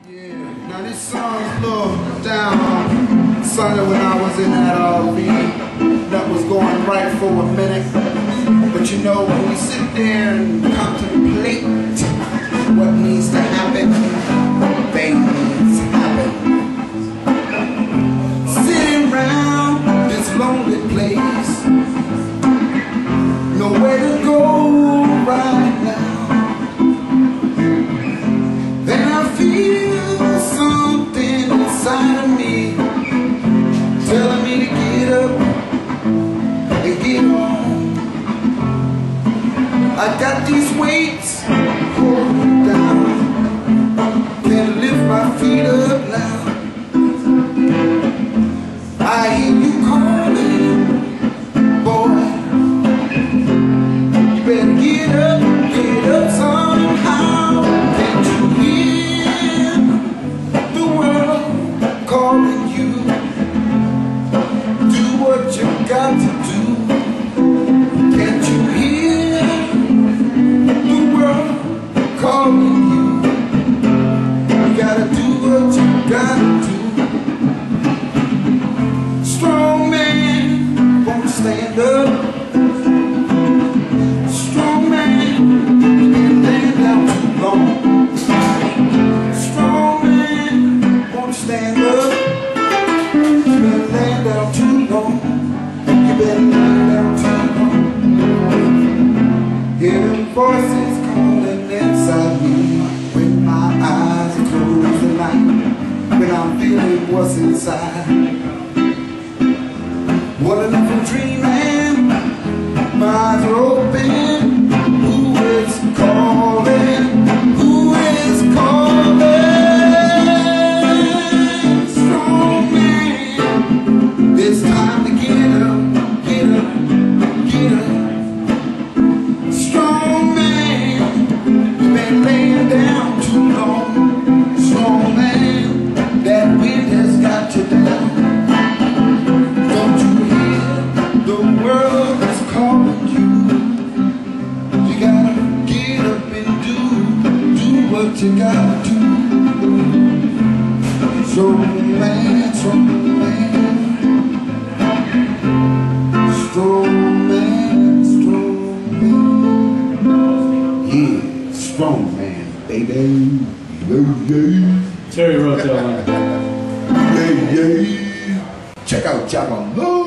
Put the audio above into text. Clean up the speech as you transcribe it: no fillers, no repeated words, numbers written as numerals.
Yeah, now this song's a little down Sunday when I was in that RV. That was going right for a minute. But you know, when we sit there and contemplate what needs to happen, things happen. Sitting around this lonely place, nowhere to go right now. Then I feel something inside of me telling me to get up and get on. I got these weights holding me down, can't lift my feet up now. I hear you calling, boy, you better get up somehow. Can't you hear the world calling you? Do what you got to do. Can't you hear the world calling you? You gotta do what you gotta do. Strong man won't stand up. Strong man been laying down too long. Strong man won't stand up. You been laying down too long. You been laying down too long. Hearing voices calling inside me when my eyes are closed at night, when I'm feeling what's inside. What a little dreaming, my eyes are open. Who is calling? Who is calling? Strong man, it's time to get up, get up, get up. Strong man, you've been laying down too long. Strong man, that wind has got you down. Don't you hear the world is calling you? You gotta get up and do what you gotta do. Strong man, strong man, strong man, strong man. Yeah, strong man, baby. Yeah, yeah. Terry wrote that one. Yeah, yeah. Check out Java Love.